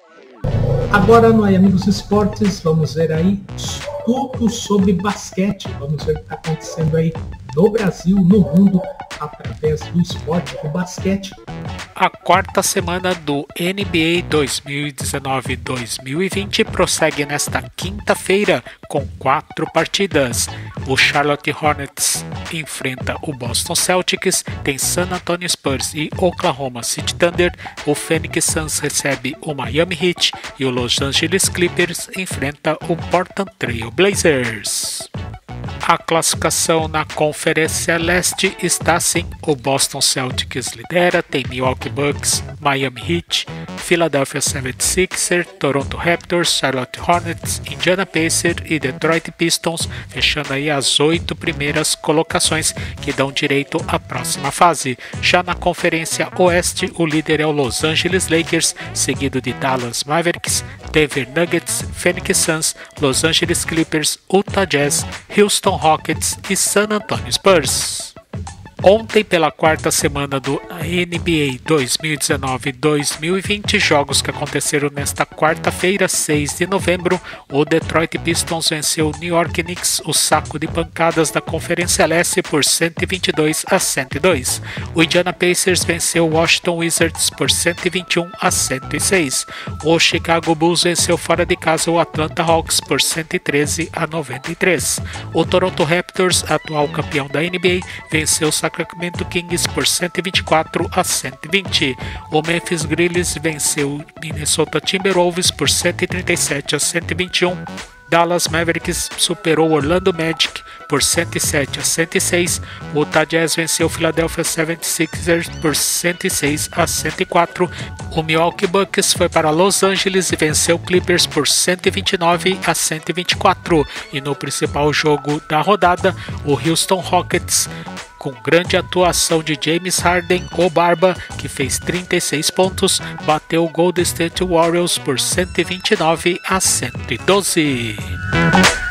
Agora no Amigos Esportes, vamos ver aí tudo sobre basquete. Vamos ver o que está acontecendo aí no Brasil, no mundo, através do esporte do basquete. A quarta semana do NBA 2019-2020 prossegue nesta quinta-feira com 4 partidas. O Charlotte Hornets enfrenta o Boston Celtics, tem San Antonio Spurs e Oklahoma City Thunder, o Phoenix Suns recebe o Miami Heat e o Los Angeles Clippers enfrenta o Portland Trail Blazers. A classificação na Conferência Leste está assim: o Boston Celtics lidera, tem Milwaukee Bucks, Miami Heat, Philadelphia 76ers, Toronto Raptors, Charlotte Hornets, Indiana Pacers e Detroit Pistons, fechando aí as 8 primeiras colocações que dão direito à próxima fase. Já na Conferência Oeste, o líder é o Los Angeles Lakers, seguido de Dallas Mavericks, Denver Nuggets, Phoenix Suns, Los Angeles Clippers, Utah Jazz, Houston Rockets e San Antonio Spurs. Ontem, pela quarta semana do NBA 2019-2020, jogos que aconteceram nesta quarta-feira, 6 de novembro, o Detroit Pistons venceu o New York Knicks, o saco de pancadas da Conferência Leste, por 122-102. O Indiana Pacers venceu o Washington Wizards por 121-106. O Chicago Bulls venceu fora de casa o Atlanta Hawks por 113-93. O Toronto Raptors, atual campeão da NBA, venceu o Sacramento Kings por 124-120. O Memphis Grizzlies venceu o Minnesota Timberwolves por 137-121. Dallas Mavericks superou o Orlando Magic por 107-106. O Utah Jazz venceu o Philadelphia 76ers por 106-104. O Milwaukee Bucks foi para Los Angeles e venceu o Clippers por 129-124. E no principal jogo da rodada, o Houston Rockets, com grande atuação de James Harden, o Barba, que fez 36 pontos, bateu o Golden State Warriors por 129-112.